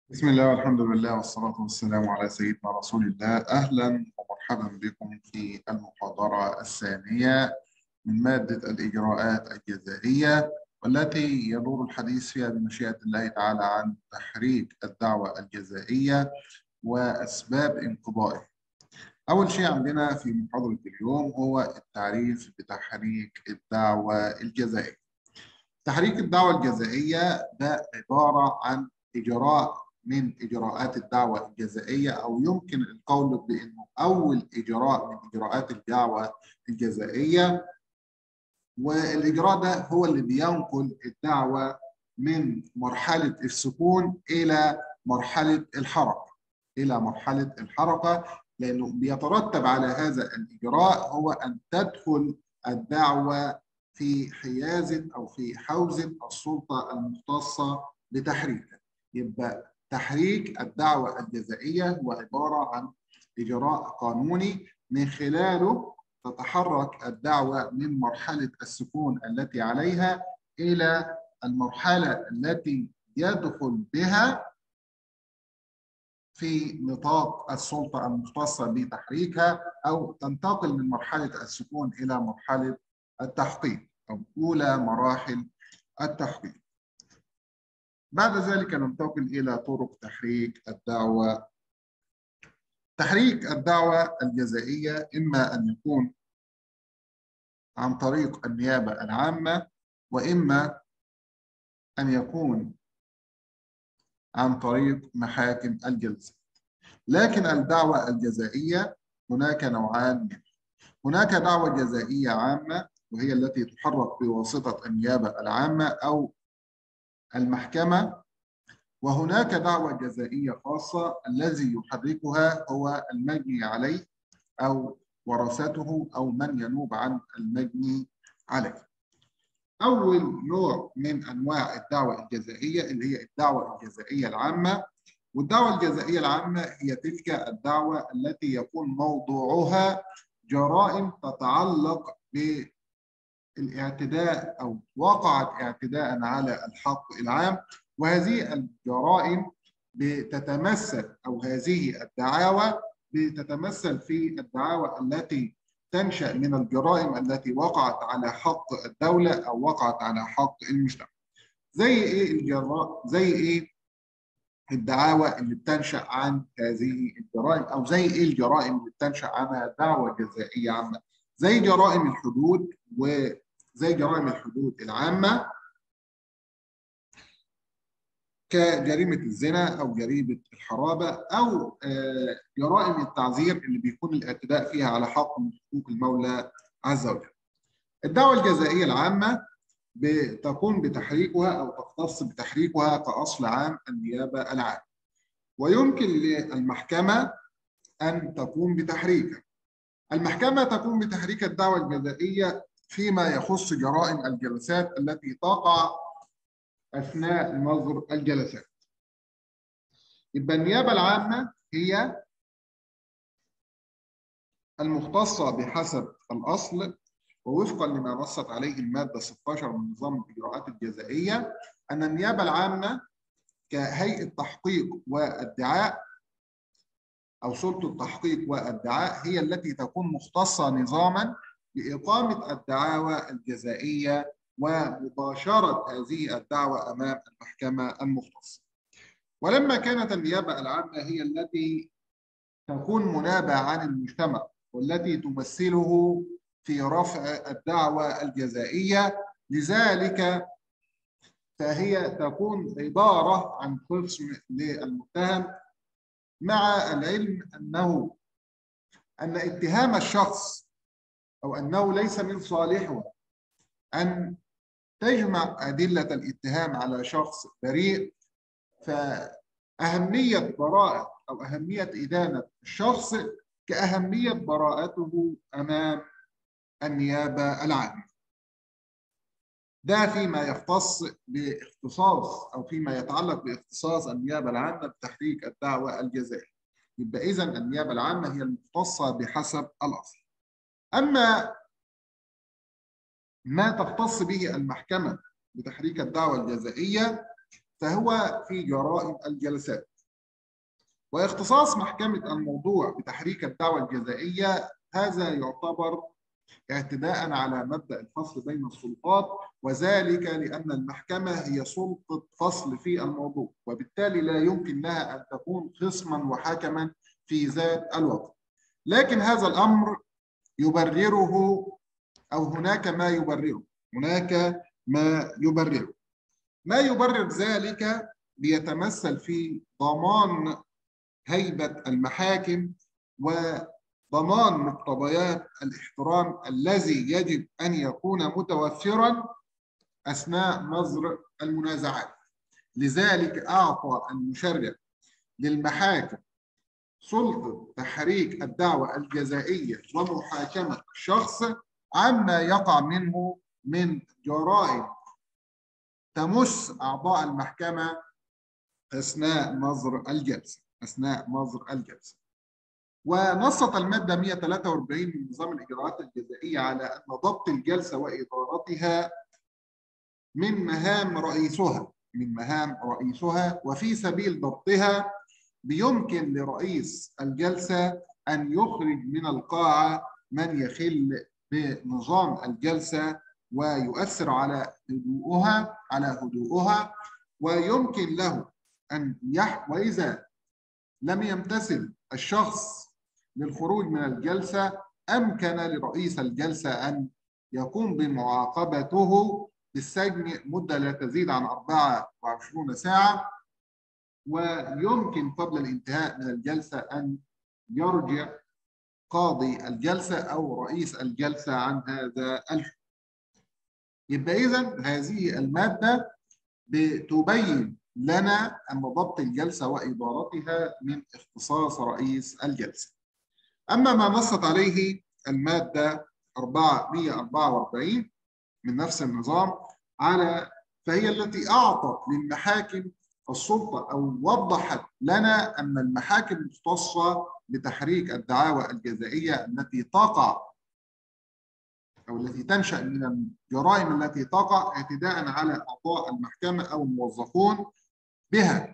بسم الله والحمد لله والصلاة والسلام على سيدنا رسول الله. أهلا ومرحبا بكم في المحاضرة الثانية من مادة الإجراءات الجزائية، والتي يدور الحديث فيها بمشيئة الله تعالى عن تحريك الدعوة الجزائية وأسباب انقضائه. أول شيء عندنا في محاضرة اليوم هو التعريف بتحريك الدعوة الجزائية. تحريك الدعوة الجزائية ده عبارة عن إجراء من إجراءات الدعوة الجزائية، أو يمكن القول بأنه أول إجراء من إجراءات الدعوة الجزائية. والإجراء ده هو اللي بينقل الدعوة من مرحلة السكون إلى مرحلة الحركة، لأنه بيترتب على هذا الإجراء هو أن تدخل الدعوة في حيازة أو في حوزة السلطة المختصة بتحريكها. يبقى تحريك الدعوة الجزائية هو عبارة عن إجراء قانوني من خلاله تتحرك الدعوة من مرحلة السكون التي عليها إلى المرحلة التي يدخل بها في نطاق السلطة المختصة بتحريكها، أو تنتقل من مرحلة السكون إلى مرحلة التحقيق أو أولى مراحل التحقيق. بعد ذلك ننتقل إلى طرق تحريك الدعوة. تحريك الدعوة الجزائية إما أن يكون عن طريق النيابة العامة، وإما أن يكون عن طريق محاكم الجلسة. لكن الدعوة الجزائية هناك نوعان منها. هناك دعوة جزائية عامة، وهي التي تحرك بواسطة النيابة العامة أو المحكمة. وهناك دعوة جزائية خاصة الذي يحركها هو المجني عليه أو ورثته أو من ينوب عن المجني عليه. أول نوع من أنواع الدعوة الجزائية اللي هي الدعوة الجزائية العامة. والدعوة الجزائية العامة هي تلك الدعوة التي يكون موضوعها جرائم تتعلق بالاعتداء أو وقعت اعتداء على الحق العام. وهذه الجرائم بتتمثل أو هذه الدعاوى بتتمثل في الدعاوى التي تنشأ من الجرائم التي وقعت على حق الدولة أو وقعت على حق المجتمع. زي إيه زي إيه الدعاوى اللي بتنشأ عن هذه الجرائم، أو زي إيه الجرائم اللي بتنشأ عنها دعوة جزائية عامة؟ زي جرائم الحدود، وزي جرائم الحدود العامة كجريمة الزنا أو جريمة الحرابة، أو جرائم التعذير اللي بيكون الاعتداء فيها على حق من حقوق المولى عز وجل. الدعوة الجزائية العامة بتقوم بتحريكها أو تختص بتحريكها كأصل عام النيابة العامة، ويمكن للمحكمة أن تقوم بتحريكها. المحكمة تقوم بتحريك الدعوة الجزائية فيما يخص جرائم الجلسات التي تقع أثناء نظر الجلسات. يبقى النيابة العامة هي المختصة بحسب الأصل، ووفقا لما نصت عليه المادة 16 من نظام الإجراءات الجزائية، أن النيابة العامة كهيئة تحقيق وادعاء أو سلطة التحقيق والادعاء هي التي تكون مختصة نظاما بإقامة الدعاوى الجزائية ومباشرة هذه الدعوة أمام المحكمة المختصة. ولما كانت النيابة العامة هي التي تكون منابة عن المجتمع والتي تمثله في رفع الدعوة الجزائية، لذلك فهي تكون عبارة عن خصم للمتهم، مع العلم أن اتهام الشخص أو أنه ليس من صالحه أن تجمع أدلة الاتهام على شخص بريء. فأهمية براءة أو أهمية إدانة الشخص كأهمية براءته أمام النيابة العامة. ده فيما يختص باختصاص أو فيما يتعلق باختصاص النيابة العامة بتحريك الدعوة الجزائية. يبقى إذن النيابة العامة هي المختصة بحسب الأصل. أما ما تختص به المحكمة بتحريك الدعوة الجزائية فهو في جرائم الجلسات. واختصاص محكمة الموضوع بتحريك الدعوى الجزائية هذا يعتبر اعتداء على مبدأ الفصل بين السلطات، وذلك لأن المحكمة هي سلطة فصل في الموضوع، وبالتالي لا يمكن لها أن تكون خصما وحكما في ذات الوقت. لكن هذا الأمر يبرره، أو هناك ما يبرره، ما يبرر ذلك بيتمثل في ضمان هيبة المحاكم وضمان مقتضيات الاحترام الذي يجب أن يكون متوفرا أثناء نظر المنازعات. لذلك أعطى المشرع للمحاكم سلطة تحريك الدعوى الجزائية ومحاكمة الشخص عما يقع منه من جرائم تمس أعضاء المحكمة أثناء نظر الجلسة. ونصت المادة 143 من نظام الإجراءات الجزائية على أن ضبط الجلسة وإدارتها من مهام رئيسها، وفي سبيل ضبطها بيمكن لرئيس الجلسة أن يخرج من القاعة من يخل بنظام الجلسة ويؤثر على هدوءها، ويمكن له أن وإذا لم يمتثل الشخص للخروج من الجلسة أمكن لرئيس الجلسة أن يقوم بمعاقبته بالسجن مدة لا تزيد عن 24 ساعة، ويمكن قبل الانتهاء من الجلسة أن يرجع قاضي الجلسة أو رئيس الجلسة عن هذا الحكم. يبقى إذن هذه المادة بتبين لنا أن ضبط الجلسة وإدارتها من اختصاص رئيس الجلسة. أما ما نصت عليه المادة 144 من نفس النظام فهي التي أعطت للمحاكم السلطة، أو وضحت لنا أن المحاكم مختصة بتحريك الدعاوى الجزائية التي تقع أو التي تنشأ من الجرائم التي تقع اعتداء على أعضاء المحكمة أو الموظفون بها.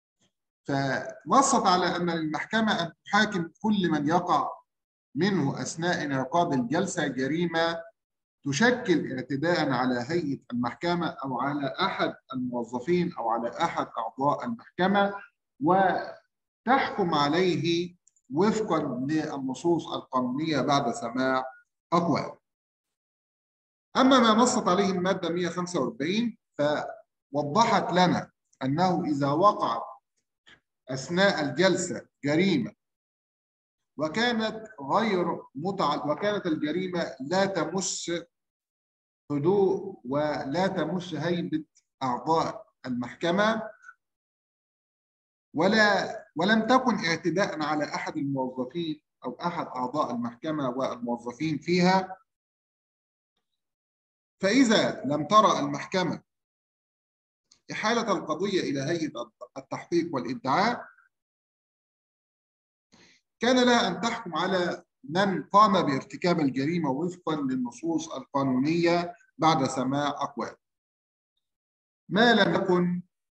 فنصت على أن للمحكمة أن تحاكم كل من يقع منه أثناء انعقاد الجلسة جريمة تشكل اعتداء على هيئة المحكمة أو على أحد الموظفين أو على أحد أعضاء المحكمة، وتحكم عليه وفقا للنصوص القانونية بعد سماع أقوال. أما ما نصت عليه المادة 145 فوضحت لنا أنه إذا وقع أثناء الجلسة جريمة وكانت الجريمة لا تمس هدوء ولا تمس هيبة أعضاء المحكمة ولم تكن اعتداء على أحد الموظفين أو أحد أعضاء المحكمة والموظفين فيها، فإذا لم ترى المحكمة إحالة القضية إلى هيئة التحقيق والإدعاء كان لها أن تحكم على من قام بارتكاب الجريمة وفقا للنصوص القانونية بعد سماع أقوال. ما لم يكن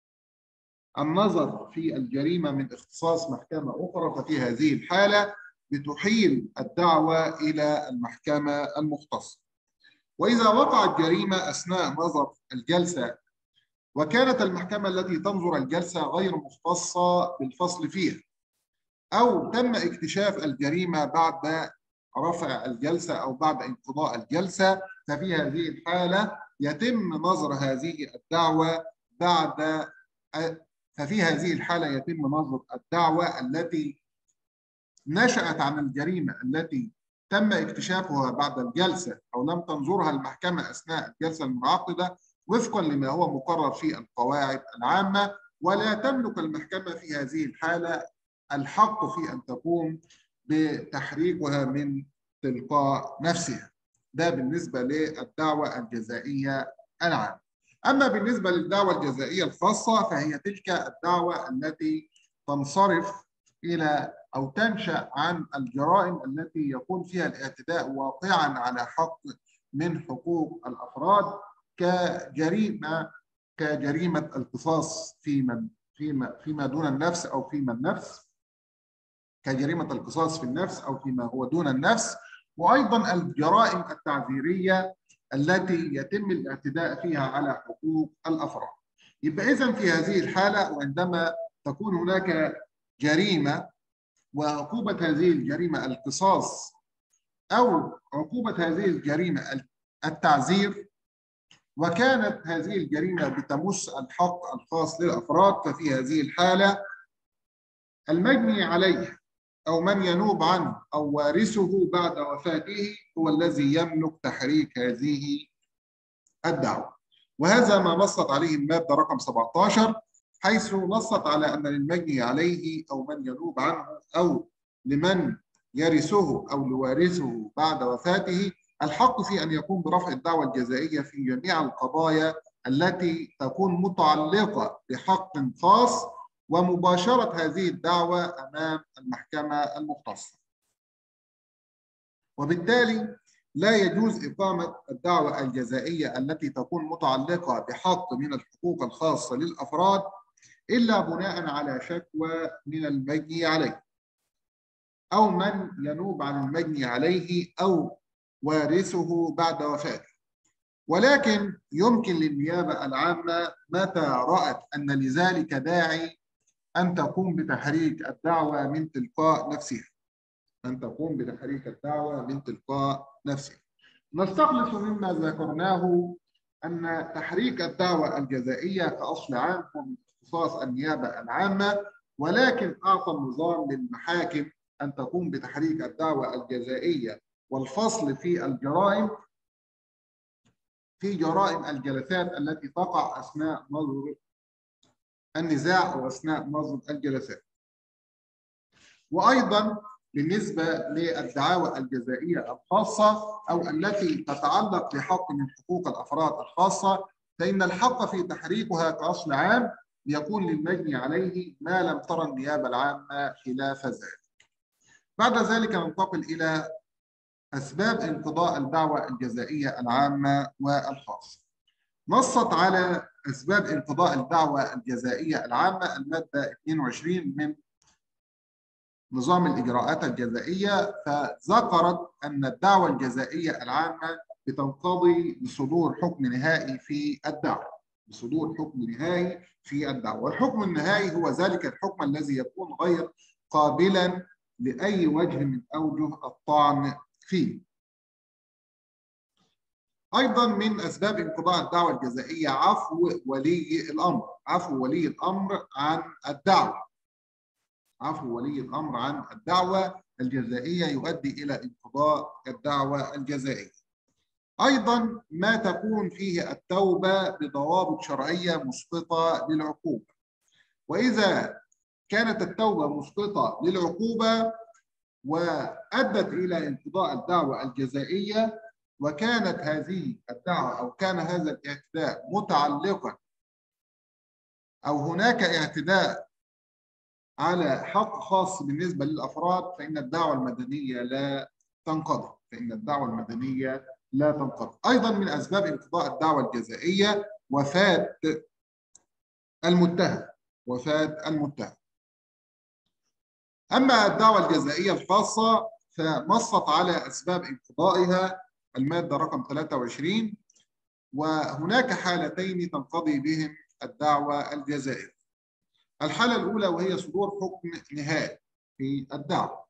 النظر في الجريمة من اختصاص محكمة أخرى ففي هذه الحالة بتحيل الدعوة إلى المحكمة المختصة. وإذا وقعت جريمة أثناء نظر الجلسة وكانت المحكمة التي تنظر الجلسة غير مختصة بالفصل فيها، أو تم اكتشاف الجريمة بعد رفع الجلسة أو بعد انقضاء الجلسة، ففي هذه الحالة يتم نظر هذه الدعوة التي نشأت عن الجريمة التي تم اكتشافها بعد الجلسة أو لم تنظرها المحكمة أثناء الجلسة المنعقدة وفقا لما هو مقرر في القواعد العامة، ولا تملك المحكمة في هذه الحالة الحق في أن تقوم بتحريكها من تلقاء نفسها. ده بالنسبة للدعوة الجزائية العامة. أما بالنسبة للدعوة الجزائية الخاصة فهي تلك الدعوة التي تنصرف إلى أو تنشأ عن الجرائم التي يكون فيها الاعتداء واقعا على حق من حقوق الأفراد، كجريمة القصاص فيما دون النفس أو فيما النفس، كجريمة القصاص في النفس أو فيما هو دون النفس، وأيضا الجرائم التعزيرية التي يتم الاعتداء فيها على حقوق الأفراد. يبقى إذن في هذه الحالة، وعندما تكون هناك جريمة وعقوبة هذه الجريمة القصاص أو عقوبة هذه الجريمة التعزير، وكانت هذه الجريمة بتمس الحق الخاص للأفراد، ففي هذه الحالة المجني عليه أو من ينوب عنه أو وارثه بعد وفاته هو الذي يملك تحريك هذه الدعوة. وهذا ما نصت عليه المادة رقم 17، حيث نصت على أن للمجني عليه أو من ينوب عنه أو لمن يرثه أو لوارثه بعد وفاته الحق في أن يقوم برفع الدعوة الجزائية في جميع القضايا التي تكون متعلقة بحق خاص، ومباشرة هذه الدعوة أمام المحكمة المختصة. وبالتالي لا يجوز إقامة الدعوة الجزائية التي تكون متعلقة بحق من الحقوق الخاصة للأفراد إلا بناء على شكوى من المجني عليه أو من ينوب عن المجني عليه أو وارثه بعد وفاته. ولكن يمكن للنيابة العامة متى رأت أن لذلك داعي أن تقوم بتحريك الدعوة من تلقاء نفسها. نستخلص مما ذكرناه أن تحريك الدعوة الجزائية كأصل عام هو من اختصاص النيابة العامة، ولكن أعطى النظام للمحاكم أن تقوم بتحريك الدعوة الجزائية والفصل في الجرائم في جرائم الجلسات التي تقع أثناء نظر النزاع أو أثناء نظر الجلسات. وأيضا بالنسبة للدعاوى الجزائية الخاصة أو التي تتعلق بحق من حقوق الأفراد الخاصة، فإن الحق في تحريكها كأصل عام يكون للمجني عليه ما لم ترى النيابة العامة خلاف ذلك. بعد ذلك ننتقل إلى أسباب انقضاء الدعوى الجزائية العامة والخاصة. نصت على أسباب انقضاء الدعوى الجزائية العامة المادة 22 من نظام الإجراءات الجزائية، فذكرت أن الدعوى الجزائية العامة بتنقضي بصدور حكم نهائي في الدعوة. والحكم النهائي هو ذلك الحكم الذي يكون غير قابلا لأي وجه من أوجه الطعن فيه. أيضا من أسباب انقضاء الدعوة الجزائية عفو ولي الأمر عن الدعوة الجزائية يؤدي إلى انقضاء الدعوة الجزائية. أيضا ما تكون فيه التوبة بضوابط شرعية مسقطة للعقوبة. وإذا كانت التوبة مسقطة للعقوبة وأدت إلى انقضاء الدعوة الجزائية، وكانت هذه الدعوة أو كان هذا الاعتداء متعلقا أو هناك اعتداء على حق خاص بالنسبة للأفراد، فإن الدعوة المدنية لا تنقضي. أيضا من أسباب انقضاء الدعوة الجزائية وفاة المتهم. أما الدعوة الجزائية الخاصة فنصت على أسباب انقضائها المادة رقم 23، وهناك حالتين تنقضي بهم الدعوة الجزائية. الحالة الأولى وهي صدور حكم نهائي في الدعوة،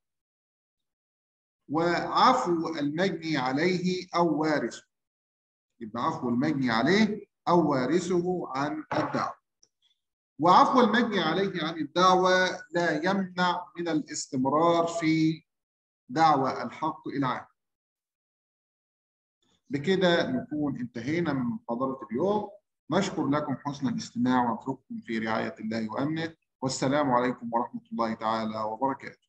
وعفو المجني عليه أو وارثه. يبقى عفو المجني عليه أو وارثه عن الدعوة. وعفو المجني عليه عن الدعوة لا يمنع من الاستمرار في دعوى الحق العام. بكده نكون انتهينا من محاضرة اليوم. نشكر لكم حسن الاستماع ونترككم في رعاية الله وأمنه، والسلام عليكم ورحمة الله تعالى وبركاته.